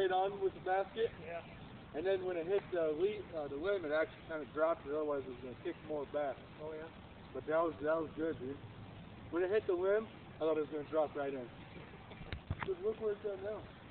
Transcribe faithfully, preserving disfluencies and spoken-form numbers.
stayed on with the basket. Yeah. And then when it hit the lead, uh, the limb, it actually kind of dropped it. Otherwise, it was going to kick more back. Oh yeah. But that was that was good, dude. When it hit the limb, I thought it was going to drop right in. Look, look where it's at now.